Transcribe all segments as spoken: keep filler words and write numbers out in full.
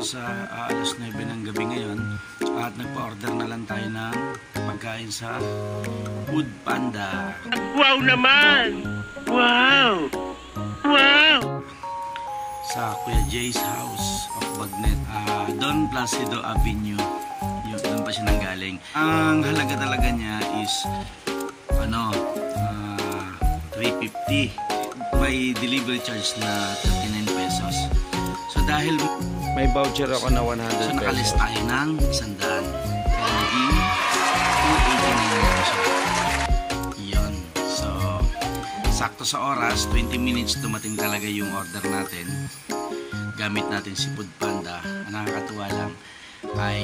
sa uh, alas nuwebe ng gabi ngayon at nagpa-order na lang tayo ng pagkain sa Food Panda. Wow naman! Wow! Wow! Sa Kuya Jay's House of Bagnet, uh, Don Placido Avenue. Yun, doon pa siya nanggaling. Ang halaga talaga niya is ano, uh, three fifty. May delivery charge na thirty-nine pesos. So dahil may voucher ako na one hundred so pesos. nakalis tayo ng isang daan. Kaya naging two eighty-nine na siya. Yun. So sakto sa oras, twenty minutes dumating talaga yung order natin. Gamit natin si Food Panda. Ang nakakatuwa lang ay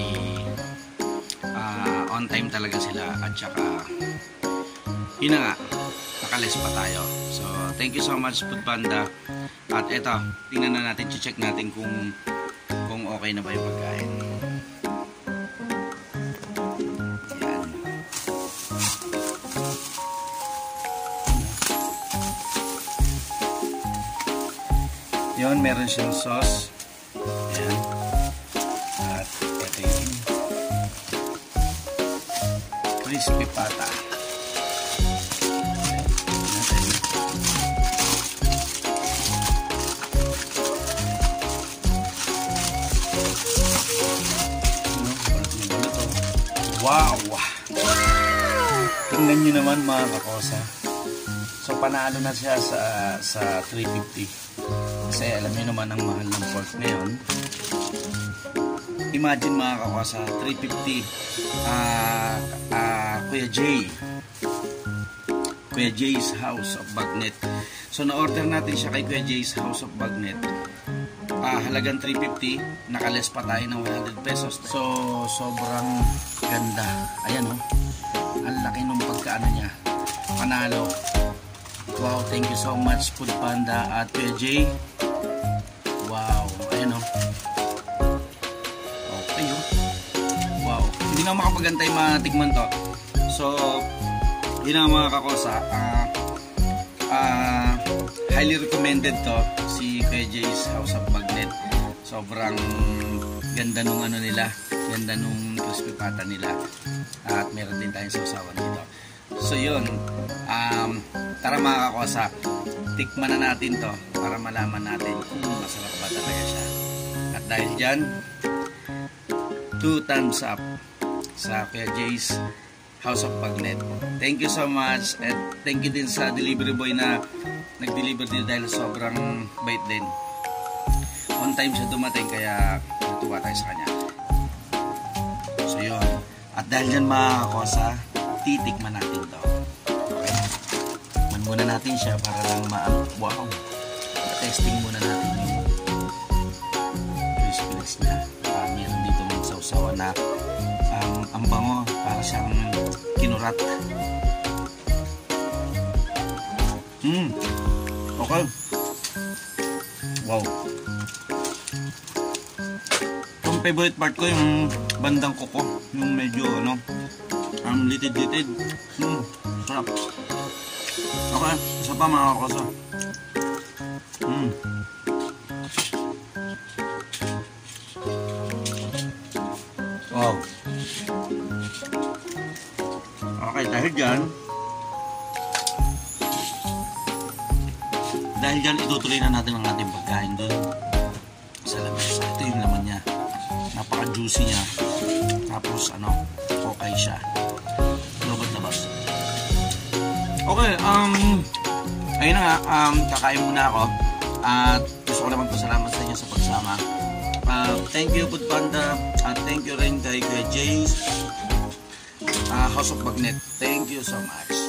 uh, on time talaga sila at saka yun na nga, nakalis pa tayo. So thank you so much Food Panda. At eto, tingnan na natin, check natin kung kung okay na ba yung pagkain. Yan. Yun, meron siyang sauce. Yan. At ito yung crispy pata. Wow! Tingnan nyo naman mga kakosa. So panalo na siya sa sa three fifty. Kasi alam nyo naman ang mahal ng pork ngayon. Imagine mga kakosa, three fifty. Uh, uh, Kuya Jay. Kuya Jay's House of Bagnet. So na-order natin siya kay Kuya Jay's House of Bagnet. Uh, halagang three fifty, nakales pa tayo ng one hundred pesos. So sobrang ganda. Ayan o, oh. Ang laki nung pagkaano niya. Panalo. Wow, thank you so much Food Panda at Kuya Jay. Wow, ayan o. Oh. Okay o. Oh. Wow, hindi na makapagantay matikman to. So yun ang mga kakosa. Uh, uh, highly recommended to si Kuya Jay's House of Bagnet. Sobrang ganda nung ano nila, ganda nung crispy pata nila. At meron din tayong sausawan dito. So yun, um, tara mga kakosa, tikman na natin to para malaman natin kung masarap ba talaga siya. At dahil dyan, two thumbs up sa Kuya Jay's House of Bagnet. Thank you so much at thank you din sa delivery boy na nag-deliver din dahil sobrang bait din. On time siya dumating kaya natuwa tayo sa kanya. So yun. At dahil dyan mga kakosa, titikman natin to. Okay? Man muna natin siya para lang ma- wow. Testing muna natin yung crispiness niya. Uh, meron dito mga sausawan na um, ang bango para siyang kinurat. Hmm. Okay. Wow. Yung favorite part ko yung bandang kuko, yung medyo ano, ang um, litid-litid. Hmm, sarap. Okay, isa pa mga kakosa. Hmm. Wow. Okay, dahil dyan, dahil dyan itutuloy na natin ang ating pagkain doon sa lamesa. Ito yung laman niya. Napaka-juicy niya. Tapos ano, okay siya. Lobot-labas. Okay, um, ayun na nga, um, kakain muna ako. At gusto ko naman pasalamat sa inyo sa pagsama. Uh, thank you Food Panda. At thank you rin kay Kuya Jay's uh, House of Bagnet. Thank you so much.